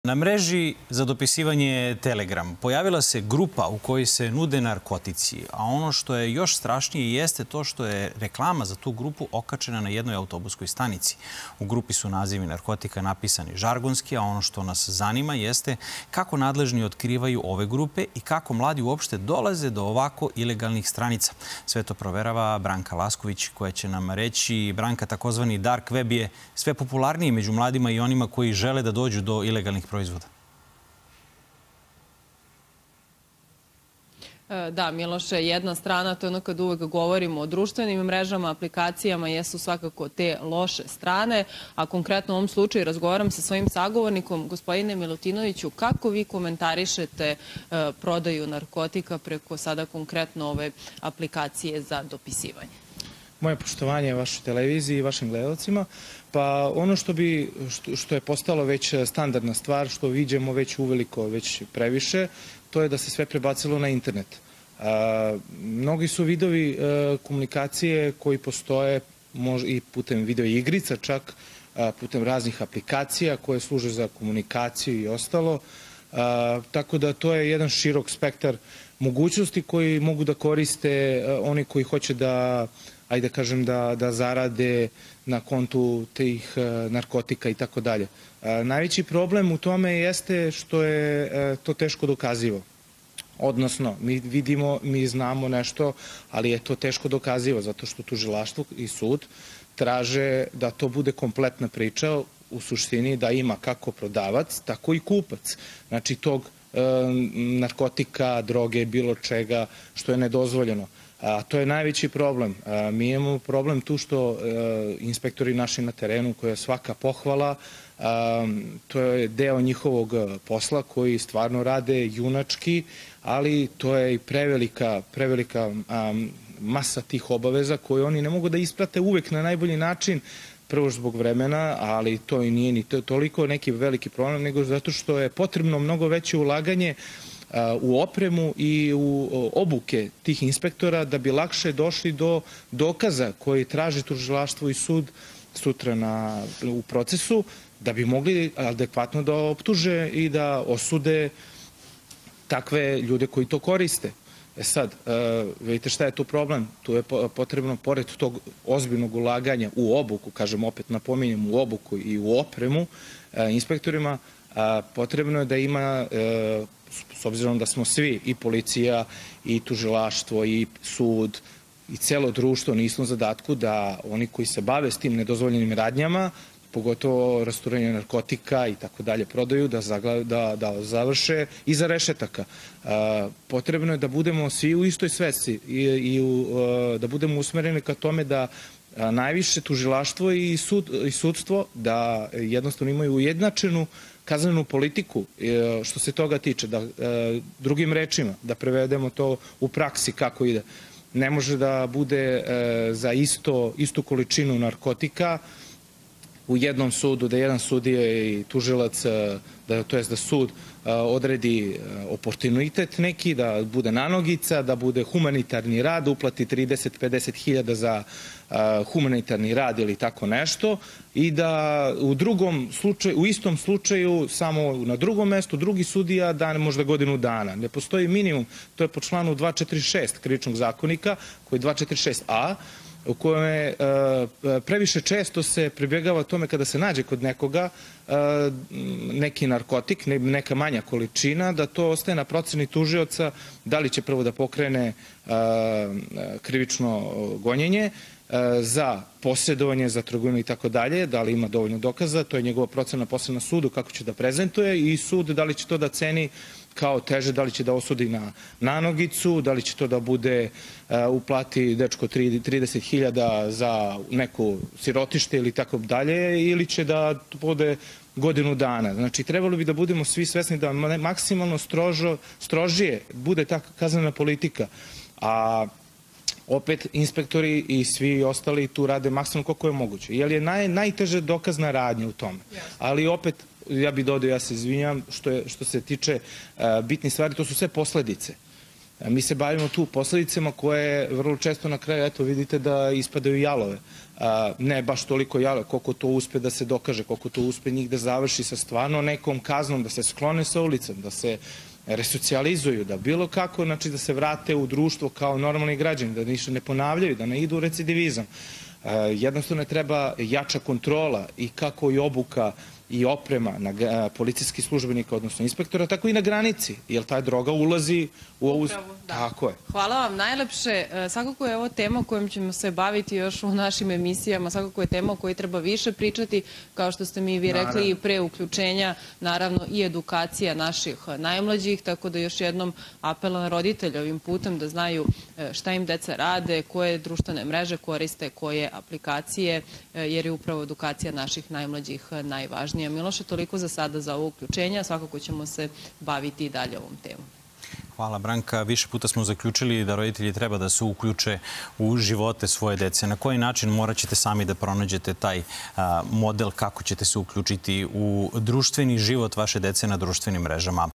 Na mreži za dopisivanje Telegram pojavila se grupa u kojoj se nude narkotici, a ono što je još strašnije jeste to što je reklama za tu grupu okačena na jednoj autobuskoj stanici. U grupi su nazivi narkotika napisani žargonski, a ono što nas zanima jeste kako nadležni otkrivaju ove grupe i kako mladi uopšte dolaze do ovako ilegalnih stranica. Sve to proverava Branka Lasković, koja će nam reći, Branka, takozvani dark web je sve popularniji među mladima i onima koji žele da dođu do ilegalnih proizvoda. Da, Miloše, jedna strana, to je ono kad uvek govorimo o društvenim mrežama, aplikacijama, jesu svakako te loše strane, a konkretno u ovom slučaju razgovaram sa svojim sagovornikom, gospodine Milutinoviću, kako vi komentarišete prodaju narkotika preko sada konkretno ove aplikacije za dopisivanje? Moje poštovanje vašoj televiziji i vašim gledalcima. Pa ono što je postalo već standardna stvar, što viđemo već uveliko, već previše, to je da se sve prebacilo na internet. Mnogi su vidovi komunikacije koji postoje i putem video igrica, čak putem raznih aplikacija koje služe za komunikaciju i ostalo. Tako da to je jedan širok spektar mogućnosti koji mogu da koriste oni koji hoće da, ajde kažem, da zarade na kontu tih narkotika i tako dalje. Najveći problem u tome jeste što je to teško dokazivo. Odnosno, mi znamo nešto, ali je to teško dokazivo, zato što tužilaštvo i sud traže da to bude kompletna priča, u suštini da ima kako prodavac, tako i kupac. Znači, tog narkotika, droge, bilo čega što je nedozvoljeno. A to je najveći problem. Mi imamo problem tu što inspektori naši na terenu, koja je svaka pohvala, to je deo njihovog posla koji stvarno rade junački, ali to je i prevelika masa tih obaveza koje oni ne mogu da isprate uvek na najbolji način, prvo zbog vremena, ali to i nije ni toliko neki veliki problem, nego zato što je potrebno mnogo veće ulaganje u opremu i u obuke tih inspektora da bi lakše došli do dokaza koji traži tužilaštvo i sud sutra u procesu, da bi mogli adekvatno da optuže i da osude takve ljude koji to koriste. Sad, vidite šta je tu problem? Tu je potrebno, pored tog ozbiljnog ulaganja u obuku, kažem opet napominjem, u obuku i u opremu inspektorima, potrebno je da ima, s obzirom da smo svi, i policija, i tužilaštvo, i sud, i celo društvo na istom zadatku, da oni koji se bave s tim nedozvoljenim radnjama, pogotovo rasturanje narkotika i tako dalje, prodaju, da završe iza rešetaka. Potrebno je da budemo svi u istoj svesci i da budemo usmereni ka tome da najviše tužilaštvo i sudstvo da jednostavno imaju ujednačenu kaznenu politiku što se toga tiče. Drugim rečima, da prevedemo to u praksi kako ide. Ne može da bude za istu količinu narkotika u jednom sudu, da jedan sudija i tužilac, to jest da sud odredi oportunitet neki, da bude nanogica, da bude humanitarni rad, uplati 30-50 hiljada za humanitarni rad ili tako nešto, i da u istom slučaju, samo na drugom mestu, drugi sudija da možda godinu dana. Ne postoji minimum, to je po članu 246 Krivičnog zakonika, koji je 246a, u kojem previše često se pribjegava tome kada se nađe kod nekoga neki narkotik, neka manja količina, da to ostaje na proceni tužioca, da li će prvo da pokrene krivično gonjenje za posjedovanje, za trgovinu i tako dalje, da li ima dovoljno dokaza, to je njegova procena posle na sudu kako će da prezentuje, i sud da li će to da ceni kao teže, da li će da osudi na nanogicu, da li će to da bude uplati dečko 30.000 za neku sirotište ili tako dalje, ili će da bude godinu dana. Znači, trebalo bi da budemo svi svesni da maksimalno strožije bude ta kaznena politika, a opet inspektori i svi ostali tu rade maksimalno koliko je moguće. Jer je najteže dokazna radnja u tome. Ali opet, ja bih dodao, ja se izvinjam, što se tiče bitnih stvari, to su sve posledice. Mi se bavimo tu posledicama koje vrlo često na kraju, eto, vidite da ispadaju jalove. Ne baš toliko jalove, koliko to uspe da se dokaže, koliko to uspe njih da završi sa stvarno nekom kaznom, da se sklone sa ulicom, da se resocijalizuju, da bilo kako, znači da se vrate u društvo kao normalni građani, da ništa ne ponavljaju, da ne idu u recidivizam. Jednostavno treba jača kontrola i kako i obuka i oprema na policijskih službenika, odnosno inspektora, tako i na granici, jer ta droga ulazi u ovu... Tako je. Hvala vam najlepše. Svakako je ovo tema kojom ćemo se baviti još u našim emisijama. Svakako je tema o kojoj treba više pričati, kao što ste mi vi rekli, i pre uključenja, naravno i edukacija naših najmlađih, tako da još jednom apela na roditelje ovim putem da znaju šta im deca rade, koje društvene mreže koriste, koje aplikacije, jer je upravo edukacija naših najmlađih najvažnija. Miloše, toliko za sada za ovo uključenje, svakako ćemo se baviti i dalje ovom temom. Hvala, Branka. Više puta smo zaključili da roditelji treba da se uključe u živote svoje dece. Na koji način morat ćete sami da pronađete taj model kako ćete se uključiti u društveni život vaše dece na društvenim mrežama.